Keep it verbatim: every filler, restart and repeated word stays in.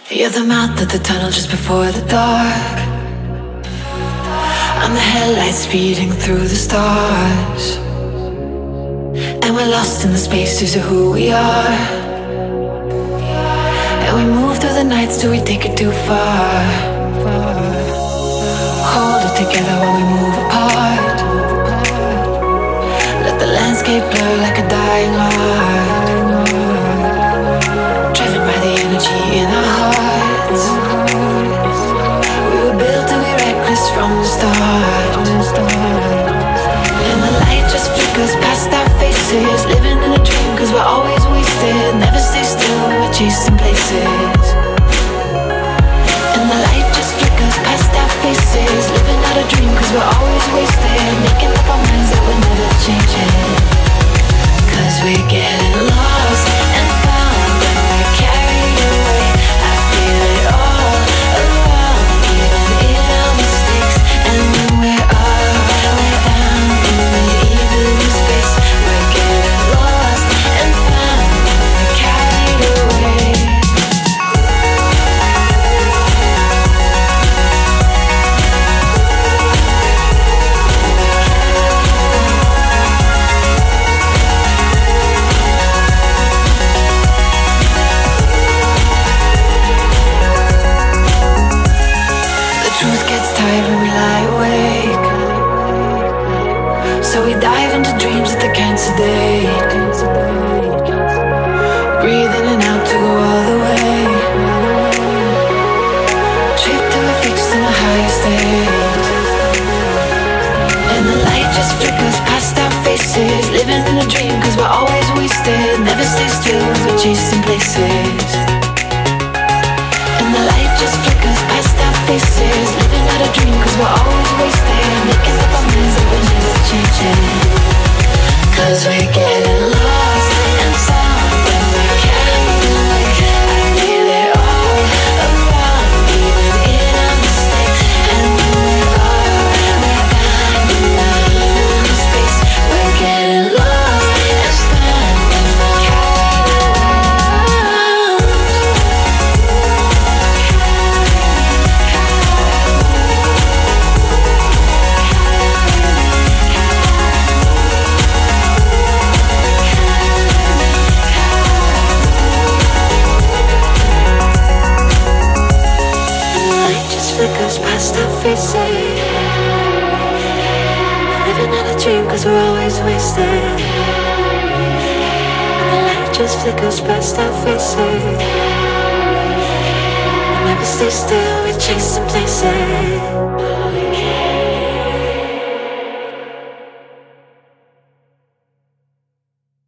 You're the mouth of the tunnel just before the dark. I'm the headlights speeding through the stars, and we're lost in the spaces of who we are. And we move through the nights till we take it too far. Hold it together while we move apart. Let the landscape blur like a dying heart, driven by the energy in our hearts. We were built to be reckless from the start, and the light just flickers past our faces, living in a dream cause we're always wasted. Never stay still, we're chasing places. And the light just flickers past our faces, living out a dream cause we're always wasted. Making up our minds that we're never changing, cause we're getting lost and found, and we're carried away. I feel it all around, even in our mistakes. And when we're up, we're down in the evil space. We're getting lost and found, and we're carried away. Truth gets tired when we lie awake, so we dive into dreams that they can't sedate. Breathe in and out to go all the way. Trip till we're fixed in a higher state, and the light just flickers past our faces, living in a dream cause we're always wasted. Never stay still, we're chasing places. And the light just flickers past our faces, living out a dream cause we're always wasted. Making up our minds that we're never changing, cause we're getting lost and found, and we're carried away. I feel it all around, even in our mistakes. And when we're up, we're down in the space. We're getting lost and found, and we're carried away. Flickers past our faces, living out a dream cause we're always wasted. And the light just flickers past our faces, we'll never stay still, we're chasing places.